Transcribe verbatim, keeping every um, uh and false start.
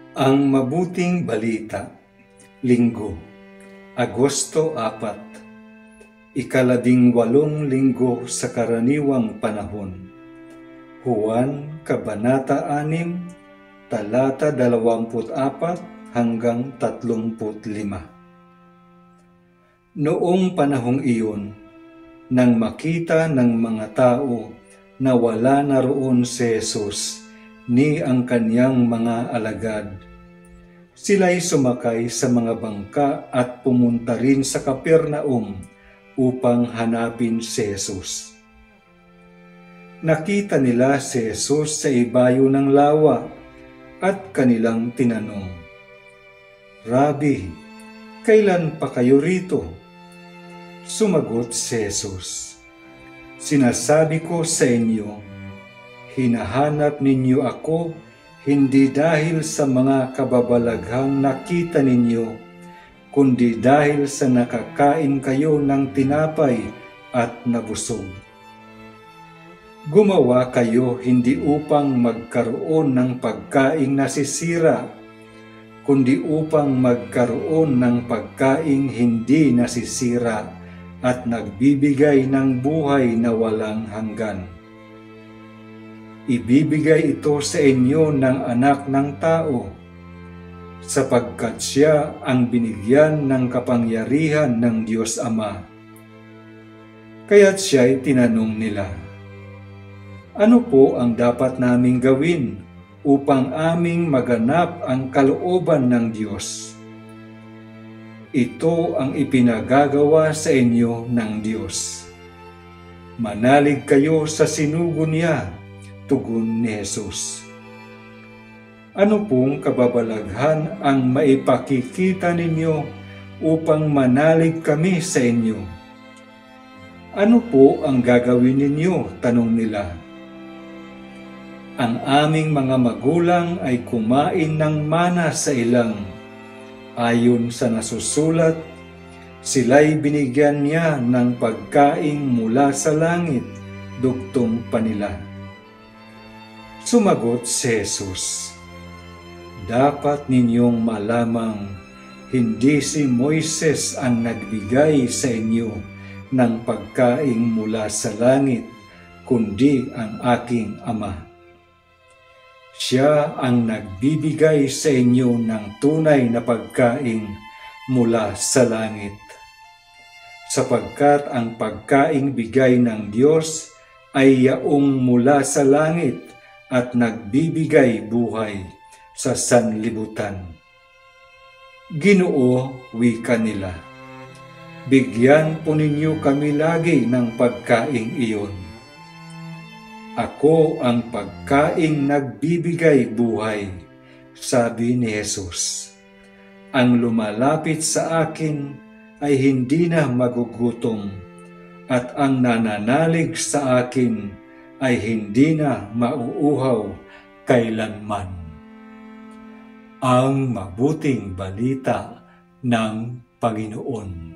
Ang Mabuting Balita, Linggo, Agosto apat, ikalabing walong linggo sa karaniwang panahon. Juan, Kabanata anim, talata dalawamput apat hanggang tatlumput lima. Noong panahong iyon, nang makita ng mga tao na wala na roon si Jesus ni ang kaniyang mga alagad, sila'y sumakay sa mga bangka at pumunta rin sa Kapernaum upang hanapin si Jesus. Nakita nila si Jesus sa ibayo ng lawa at kanilang tinanong, "Rabi, kailan pa kayo rito?" Sumagot si Jesus, "Sinasabi ko sa inyo, hinahanap ninyo ako hindi dahil sa mga kababalaghang nakita ninyo, kundi dahil sa nakakain kayo ng tinapay at nabusog. Gumawa kayo hindi upang magkaroon ng pagkaing nasisira, kundi upang magkaroon ng pagkaing hindi nasisira at nagbibigay ng buhay na walang hanggan. Ibibigay ito sa inyo ng Anak ng Tao, sapagkat siya ang binigyan ng kapangyarihan ng Diyos Ama." Kaya't siya'y tinanong nila, "Ano po ang dapat naming gawin upang aming maganap ang kalooban ng Diyos?" "Ito ang ipinagagawa sa inyo ng Diyos. Manalig kayo sa sinugo niya," tugon ni Jesus. "Ano pong kababalaghan ang maipakikita ninyo upang manalig kami sa inyo?" "Ano po ang gagawin ninyo?" tanong nila. "Ang aming mga magulang ay kumain ng mana sa ilang. Ayon sa nasusulat, sila'y binigyan niya ng pagkaing mula sa langit," dugtong pa nila. Sumagot si Jesus, "Dapat ninyong malamang hindi si Moises ang nagbigay sa inyo ng pagkaing mula sa langit, kundi ang aking Ama. Siya ang nagbibigay sa inyo ng tunay na pagkaing mula sa langit. Sapagkat ang pagkaing bigay ng Diyos ay yaong mula sa langit at nagbibigay buhay sa sanlibutan." "Ginoo," wika nila, "bigyan po ninyo kami lagi ng pagkaing iyon." "Ako ang pagkaing nagbibigay buhay," sabi ni Jesus. "Ang lumalapit sa akin ay hindi na magugutom, at ang nananalig sa akin ay hindi na mauuhaw kailanman." Ang Mabuting Balita ng Panginoon.